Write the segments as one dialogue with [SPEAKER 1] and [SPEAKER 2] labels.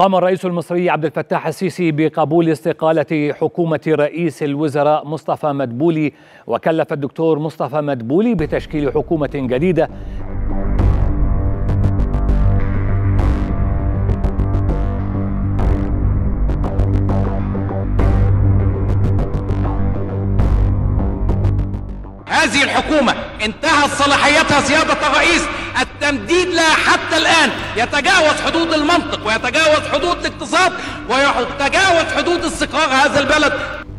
[SPEAKER 1] قام الرئيس المصري عبد الفتاح السيسي بقبول استقالة حكومة رئيس الوزراء مصطفى مدبولي، وكلف الدكتور مصطفى مدبولي بتشكيل حكومة جديدة
[SPEAKER 2] هذه الحكومة انتهت صلاحيتها سيادة الرئيس، التمديد لها حتى الآن يتجاوز حدود المنطق ويتجاوز حدود الاقتصاد ويتجاوز حدود استقرار هذا البلد.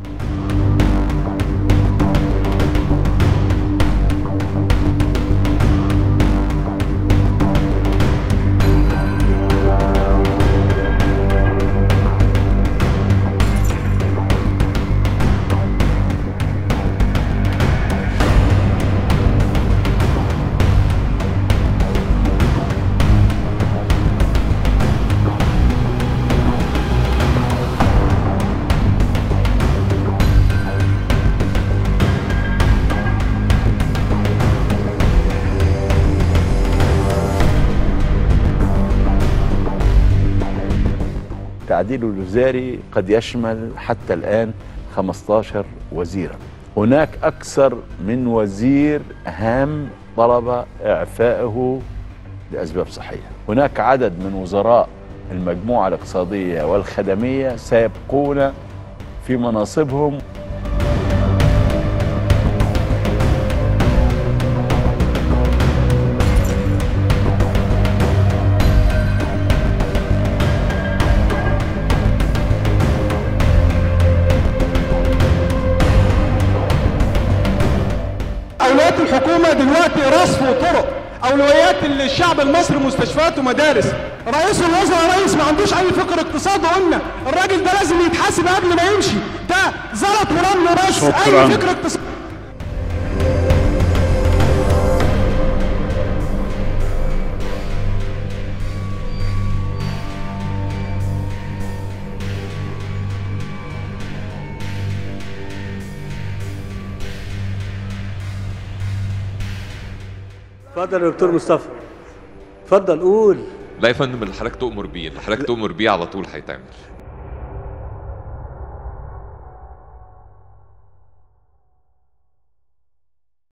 [SPEAKER 3] التعديل الوزاري قد يشمل حتى الآن 15 وزيرا. هناك أكثر من وزير هام طلب إعفائه لأسباب صحية. هناك عدد من وزراء المجموعة الاقتصادية والخدمية سيبقون في مناصبهم.
[SPEAKER 4] أولويات الحكومة دلوقتي رصف وطرق، أولويات الشعب المصري مستشفيات ومدارس. رئيس الوزراء رئيس ما عندوش أي فكر اقتصاد، وقلنا الراجل ده لازم يتحاسب قبل ما يمشي، ده زلط ورمل بس أي فكر اقتصاد.
[SPEAKER 5] اتفضل يا دكتور مصطفى، اتفضل قول.
[SPEAKER 6] لا يا فندم، اللي حضرتك تؤمر بيه، اللي حضرتك تؤمر بيه على طول هيتعمل.